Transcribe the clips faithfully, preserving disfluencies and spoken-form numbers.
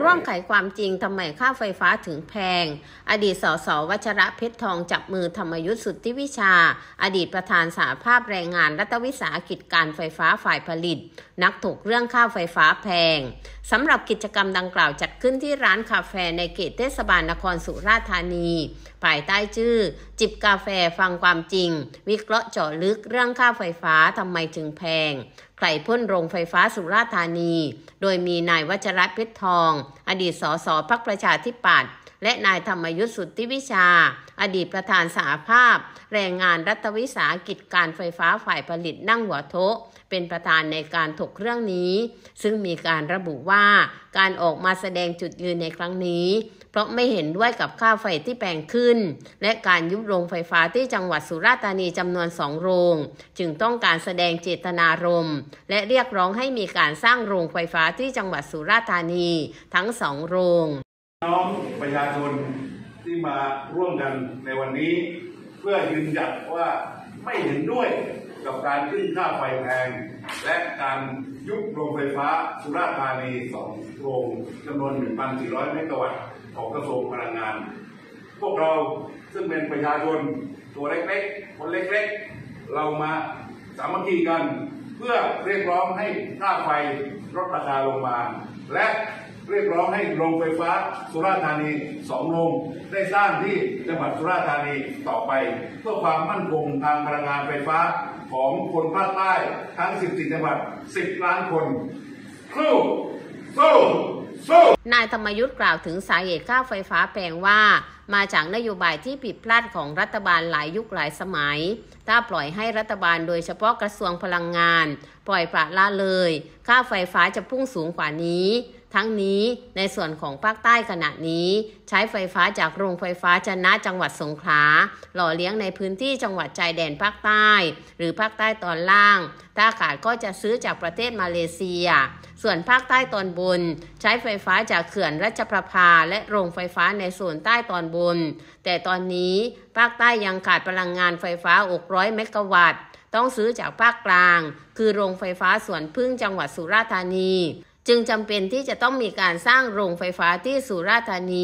ร่วมไขความจริงทำไมค่าไฟฟ้าถึงแพงอดีตสสวัชระเพชรทองจับมือธรรมยุทธสุทธิวิชาอดีตประธานสหภาพแรงงานรัฐวิสาหกิจการไฟฟ้าฝ่ายผลิตนักถกเรื่องค่าไฟฟ้าแพงสำหรับกิจกรรมดังกล่าวจัดขึ้นที่ร้านคาเฟ่ในเขตเทศบาลนครสุราษฎร์ธานีภายใต้ชื่อจิบกาแฟฟังความจริงวิเคราะห์เจาะลึกเรื่องค่าไฟฟ้าทำไมถึงแพงใครพ่นโรงไฟฟ้าสุราษฎร์ธานีโดยมีนายวัชระเพชรทองอดีตสสพรรคประชาธิปัตย์และนายธรรมยุทธสุทธิวิชาอดีตประธานสหภาพแรงงานรัฐวิสาหกิจการไฟฟ้าฝ่ายผลิตนั่งหัวโต๊ะเป็นประธานในการถกเรื่องนี้ซึ่งมีการระบุว่าการออกมาแสดงจุดยืนในครั้งนี้เพราะไม่เห็นด้วยกับค่าไฟที่แพงขึ้นและการยุบโรงไฟฟ้าที่จังหวัดสุราษฎร์ธานีจำนวนสองโรงจึงต้องการแสดงเจตนารมณ์และเรียกร้องให้มีการสร้างโรงไฟฟ้าที่จังหวัดสุราษฎร์ธานีทั้งสองโรงน้องประชาชนที่มาร่วมกันในวันนี้เพื่อยืนยันว่าไม่เห็นด้วยกับการขึ้นค่าไฟแพงและการยุบโรงไฟฟ้าสุราษฎร์ธานีสองโรงจำนวน หนึ่งพันสี่ร้อย เมกะวัตต์ของกระทรวงพลังงานพวกเราซึ่งเป็นประชาชนตัวเล็กๆคนเล็กๆเรามาสามัคคีกันเพื่อเรียกร้องให้ค่าไฟลดราคาลงมาและเรียกร้องให้โรงไฟฟ้าสุราษฎร์ธานีสองโรงได้สร้างที่จังหวัดสุราษฎร์ธานีต่อไปเพื่อความมั่นคงทางพลังงานไฟฟ้าของคนภาคใต้ทั้งสิบสี่จังหวัดสิบล้านคนสู้สู้สู้นายธรรมยุทธกล่าวถึงสาเหตุค่าไฟฟ้าแพงว่ามาจากนโยบายที่ผิดพลาดของรัฐบาลหลายยุคหลายสมัยถ้าปล่อยให้รัฐบาลโดยเฉพาะกระทรวงพลังงานปล่อยปละละเลยค่าไฟฟ้าจะพุ่งสูงกว่านี้ทั้งนี้ในส่วนของภาคใต้ขณะนี้ใช้ไฟฟ้าจากโรงไฟฟ้าจะนะจังหวัดสงขลาหล่อเลี้ยงในพื้นที่จังหวัดชายแดนภาคใต้หรือภาคใต้ตอนล่างถ้าขาดก็จะซื้อจากประเทศมาเลเซียส่วนภาคใต้ตอนบนใช้ไฟฟ้าจากเขื่อนราชประภาและโรงไฟฟ้าในส่วนใต้ตอนบนแต่ตอนนี้ภาคใต้ยังขาดพลังงานไฟฟ้าหกร้อยเมกะวัตต์ต้องซื้อจากภาคกลางคือโรงไฟฟ้าสวนพึ่งจังหวัดสุราษฎร์ธานีจึงจำเป็นที่จะต้องมีการสร้างโรงไฟฟ้าที่สุราษฎร์ธานี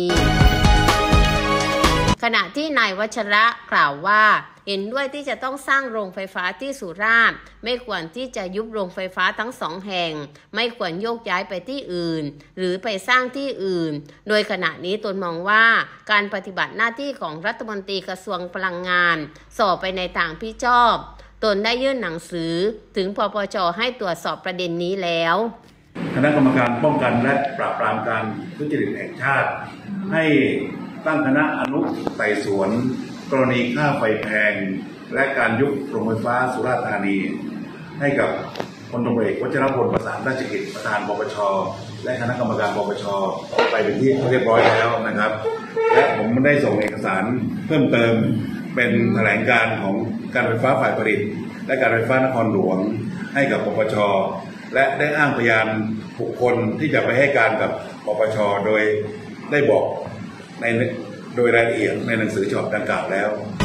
ขณะที่นายวัชระกล่าวว่าเห็นด้วยที่จะต้องสร้างโรงไฟฟ้าที่สุราษฎร์ไม่ควรที่จะยุบโรงไฟฟ้าทั้งสองแห่งไม่ควรโยกย้ายไปที่อื่นหรือไปสร้างที่อื่นโดยขณะนี้ตนมองว่าการปฏิบัติหน้าที่ของรัฐมนตรีกระทรวงพลังงานสอบไปในทางพิชอบตนได้ยื่นหนังสือถึงปปช.ให้ตรวจสอบประเด็นนี้แล้วคณะกรรมการป้องกันและปราบปรามการทุจริตแห่งชาติให้ตั้งคณะอนุไต่สวนกรณีค่าไฟแพงและการยุบโรงไฟฟ้าสุราษฎร์ธานีให้กับพลตำรวจเอกวชิรพลประสานราชกิจประธานปปช.และคณะกรรมการปปช.ไปเป็นที่เรียบร้อยแล้วนะครับและผมได้ส่งเอกสารเพิ่มเติมเป็นแถลงการของการไฟฟ้าฝ่ายผลิตและการไฟฟ้านครหลวงให้กับปปช.และได้อ้างพยานบุคคลที่จะไปให้การกับปปช.โดยได้บอกในโดยรายละเอียดในหนังสือฉบับดังกล่าวแล้ว